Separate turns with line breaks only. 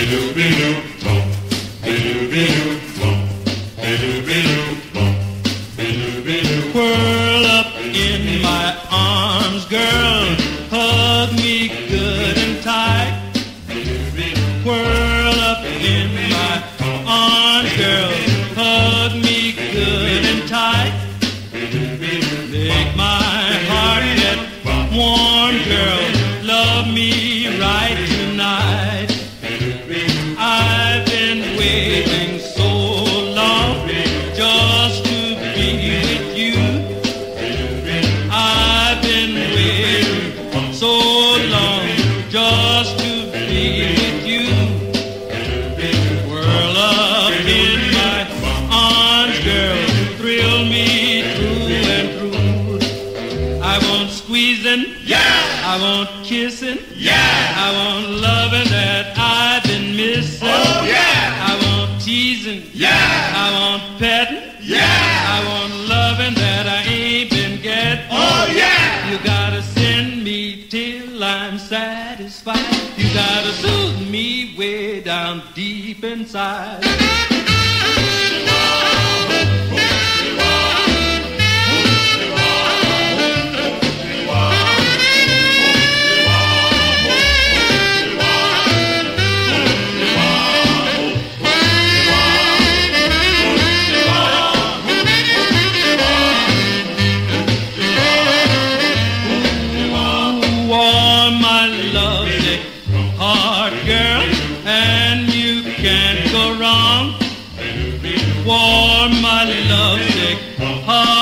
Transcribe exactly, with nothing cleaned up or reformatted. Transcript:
Quirl up in my arms, girl, hug me good and tight. Quirl up in my arms, girl, hug me good and tight. Make my heart get warm, girl, love me right tonight. I've been waiting so long just to be with you. I've been waiting so long just to be with you. Whirl up in my arms, girl, thrill me through and through. I want squeezing, yeah. I want kissing, yeah. I want loving that I've been missing, oh yeah. I want teasing, yeah. I want petting, yeah. I want loving that I ain't been getting, oh yeah. You gotta send me till I'm satisfied. You gotta soothe me way down deep inside. Warm my lovesick heart.